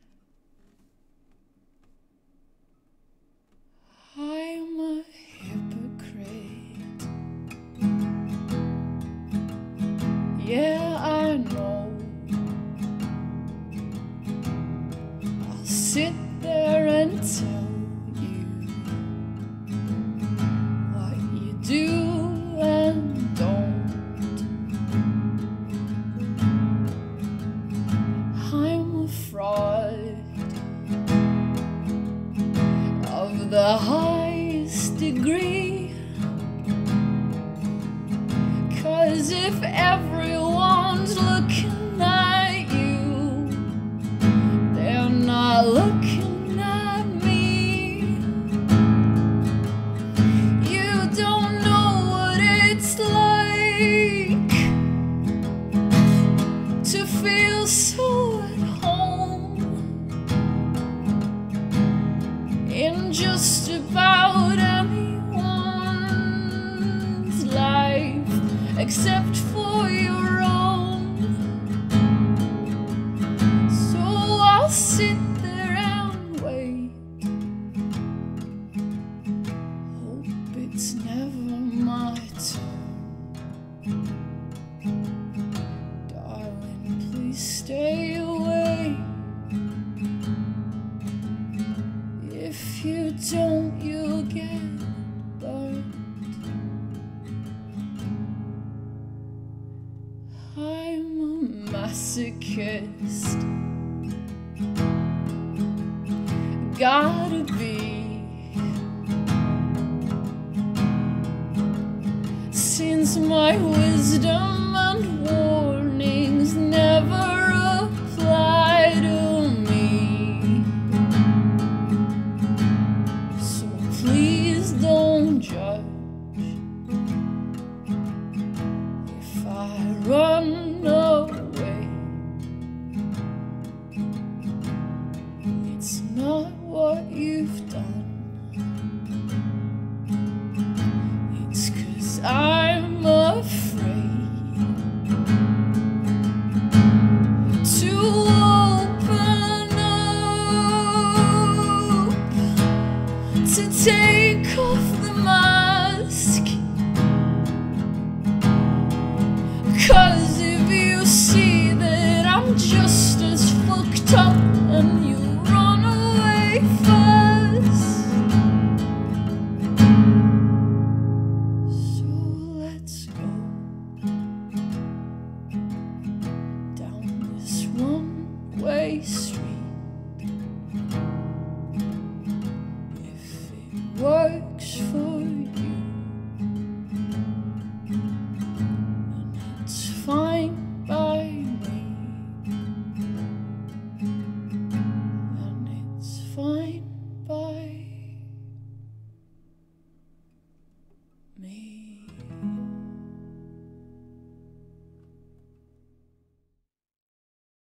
I'm a hypocrite. Yeah, I know. I'll sit there and tell you what you do and don't. I'm a fraud of the highest degree, 'cause if everyone's looking at you, they're not looking at me. You don't know what it's like to feel so at home in just about anyone's life except for your own. So I'll sit there and wait, hope it's never my turn. Darling, please stay away. If you don't, you'll get burned. I'm a masochist. Gotta be, since my wisdom and warnings never apply to me. So please don't judge if I run away. It's not what you've done, it's 'cause I'm